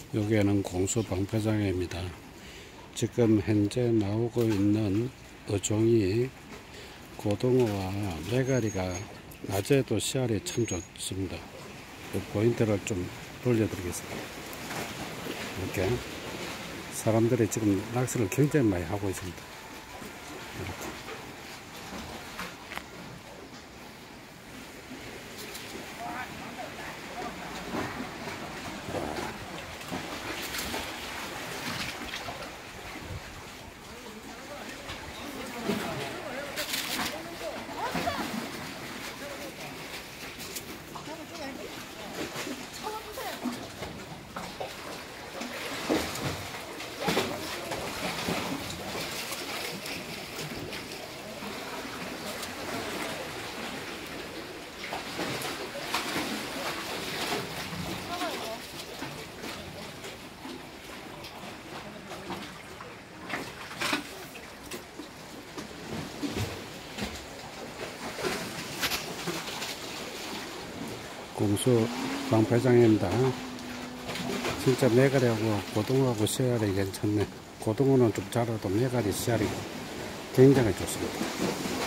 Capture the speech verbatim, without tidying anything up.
여기에는 공수 방패장애입니다. 지금 현재 나오고 있는 어종이 고등어와 메가리가 낮에도 씨알이 참 좋습니다. 그 포인트를 좀 돌려드리겠습니다. 이렇게 사람들이 지금 낚시를 굉장히 많이 하고 있습니다. 이렇게. 공수 방패장애입니다. 진짜 메가리하고 고등어하고 씨알이 괜찮네. 고등어는 좀 자라도 메가리 씨알이 굉장히 좋습니다.